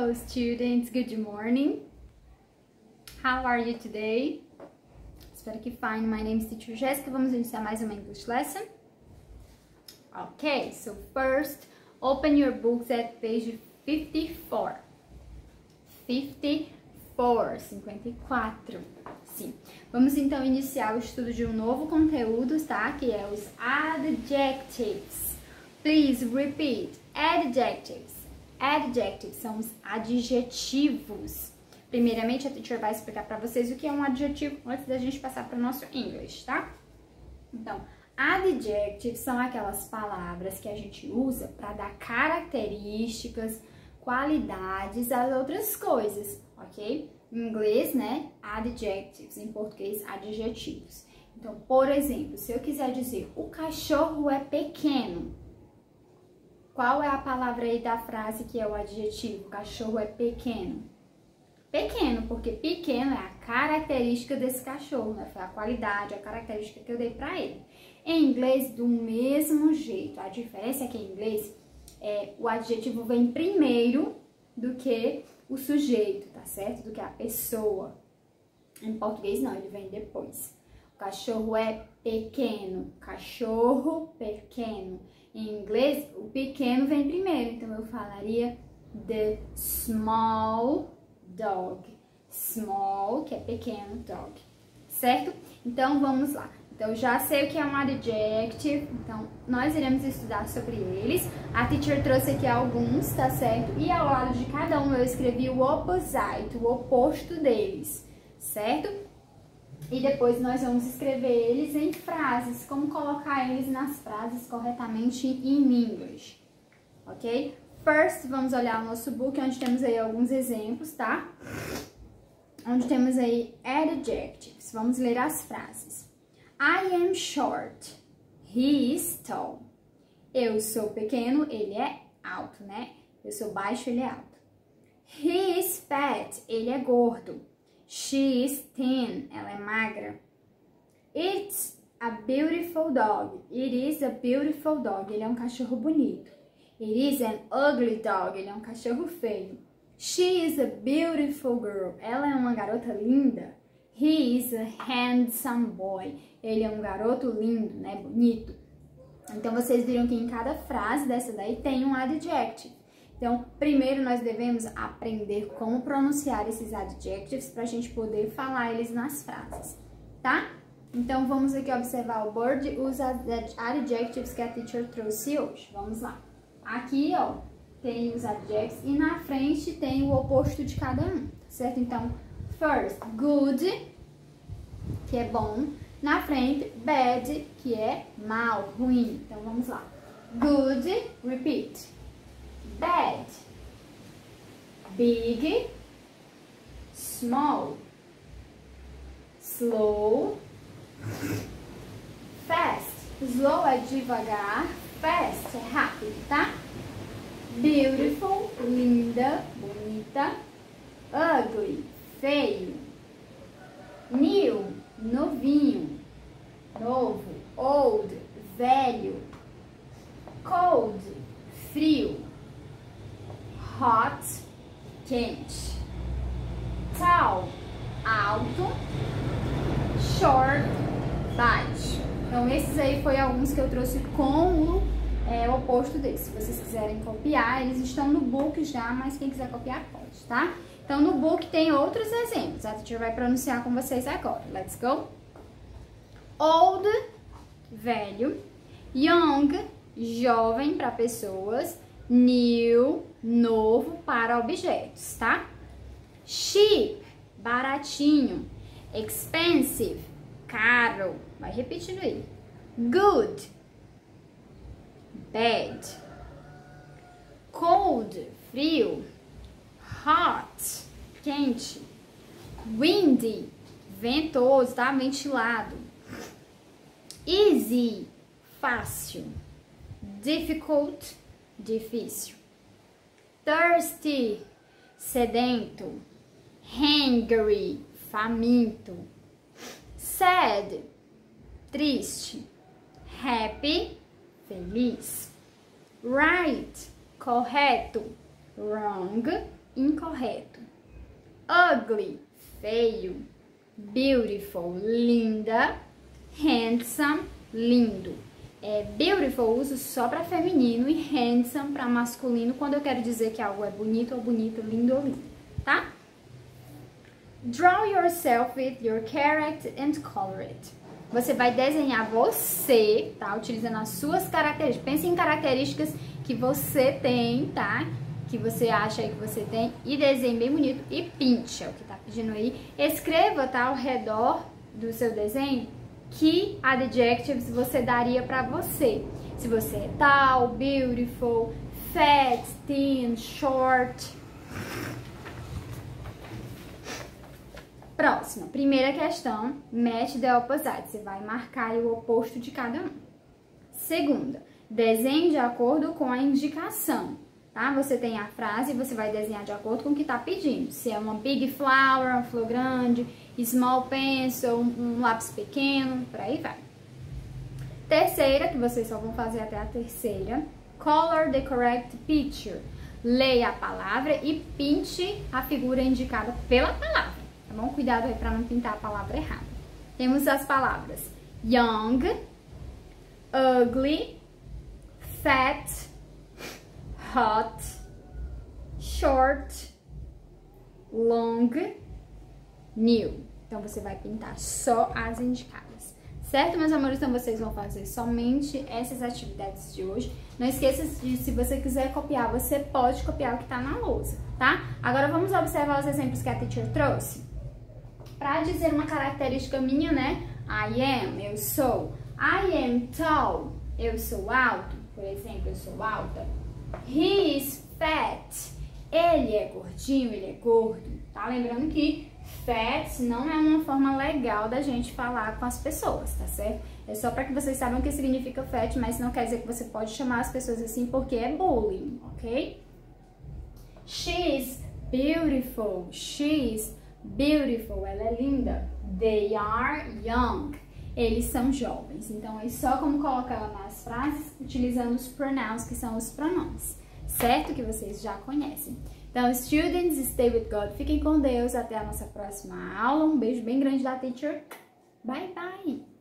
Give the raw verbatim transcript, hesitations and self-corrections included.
Hello students, good morning. How are you today? Espero que fine. My name is Teacher Jessica. Vamos iniciar mais uma English lesson. Okay, so first open your books at page fifty-four. fifty-four, cinquenta e quatro. Sim. Vamos então iniciar o estudo de um novo conteúdo, tá? Que é os adjectives. Please repeat. Adjectives. Adjectives são os adjetivos. Primeiramente, a teacher vai explicar para vocês o que é um adjetivo antes da gente passar para o nosso English, tá? Então, adjectives são aquelas palavras que a gente usa para dar características, qualidades às outras coisas, ok? Em inglês, né? Adjectives. Em português, adjetivos. Então, por exemplo, se eu quiser dizer o cachorro é pequeno, qual é a palavra aí da frase que é o adjetivo? O cachorro é pequeno. Pequeno, porque pequeno é a característica desse cachorro, né? Foi a qualidade, a característica que eu dei pra ele. Em inglês, do mesmo jeito. A diferença é que em inglês, é, o adjetivo vem primeiro do que o sujeito, tá certo? Do que a pessoa. Em português, não, ele vem depois. O cachorro é pequeno. Cachorro pequeno. Em inglês, o pequeno vem primeiro. Então, eu falaria the small dog. Small, que é pequeno, dog. Certo? Então, vamos lá. Então, já sei o que é um adjective. Então, nós iremos estudar sobre eles. A teacher trouxe aqui alguns, tá certo? E ao lado de cada um eu escrevi o opposite, o oposto deles. Certo? E depois nós vamos escrever eles em frases, como colocar eles nas frases corretamente em English, ok? First, vamos olhar o nosso book, onde temos aí alguns exemplos, tá? Onde temos aí adjectives. Vamos ler as frases. I am short, he is tall. Eu sou pequeno, ele é alto, né? Eu sou baixo, ele é alto. He is fat, ele é gordo. She is thin, ela é magra. It's a beautiful dog. It is a beautiful dog. Ele é um cachorro bonito. It is an ugly dog. Ele é um cachorro feio. She is a beautiful girl. Ela é uma garota linda. He is a handsome boy. Ele é um garoto lindo, né? Bonito. Então, vocês viram que em cada frase dessa daí tem um adjective. Então, primeiro nós devemos aprender como pronunciar esses adjectives para a gente poder falar eles nas frases, tá? Então, vamos aqui observar o board e os adjectives que a teacher trouxe hoje. Vamos lá. Aqui, ó, tem os adjectives e na frente tem o oposto de cada um, certo? Então, first, good, que é bom. Na frente, bad, que é mal, ruim. Então, vamos lá. Good, repeat. Bad, big, small, slow, fast. Slow é devagar, fast é rápido, tá? Beautiful, linda, bonita. Ugly, feio. New, novinho, novo. Old, velho. Cold, frio. Hot, quente. Tall, alto. Short, baixo. Então, esses aí foi alguns que eu trouxe com o é, oposto deles. Se vocês quiserem copiar, eles estão no book já, mas quem quiser copiar pode, tá? Então, no book tem outros exemplos. A teacher vai pronunciar com vocês agora. Let's go. Old, velho. Young, jovem para pessoas. New, novo para objetos, tá? Cheap, baratinho. Expensive, caro. Vai repetindo aí. Good, bad. Cold, frio. Hot, quente. Windy, ventoso, tá? Ventilado. Easy, fácil. Difficult, difícil. Thirsty, sedento. Hungry, faminto. Sad, triste. Happy, feliz. Right, correto. Wrong, incorreto. Ugly, feio. Beautiful, linda. Handsome, lindo. É, beautiful uso só para feminino e handsome para masculino quando eu quero dizer que algo é bonito ou bonito, lindo ou lindo, tá? Draw yourself with your character and color it. Você vai desenhar você, tá? Utilizando as suas características. Pense em características que você tem, tá? Que você acha aí que você tem e desenhe bem bonito e pinte, é o que tá pedindo aí. Escreva, tá? Ao redor do seu desenho que adjectives você daria pra você. Se você é tall, beautiful, fat, thin, short. Próxima, primeira questão, match the opposite. Você vai marcar aí o oposto de cada um. Segunda, desenhe de acordo com a indicação, tá? Você tem a frase e você vai desenhar de acordo com o que tá pedindo. Se é uma big flower, uma flor grande, small pencil, um, um lápis pequeno, por aí vai. Terceira, que vocês só vão fazer até a terceira, color the correct picture. Leia a palavra e pinte a figura indicada pela palavra. Tá bom? Cuidado aí para não pintar a palavra errada. Temos as palavras young, ugly, fat, hot, short, long, new. Então você vai pintar só as indicadas. Certo, meus amores? Então vocês vão fazer somente essas atividades de hoje. Não esqueça de, se você quiser copiar, você pode copiar o que tá na lousa, tá? Agora vamos observar os exemplos que a teacher trouxe. Para dizer uma característica minha, né? I am, eu sou. I am tall, eu sou alto. Por exemplo, eu sou alta. He is fat, ele é gordinho, ele é gordo. Tá? Lembrando que fat não é uma forma legal da gente falar com as pessoas, tá certo? É só para que vocês saibam o que significa fat, mas não quer dizer que você pode chamar as pessoas assim porque é bullying, ok? She is beautiful, she is beautiful, ela é linda. They are young, eles são jovens. Então é só como colocar ela nas frases utilizando os pronouns, que são os pronomes, certo? Que vocês já conhecem. Então, students, stay with God. Fiquem com Deus. Até a nossa próxima aula. Um beijo bem grande da teacher. Bye, bye!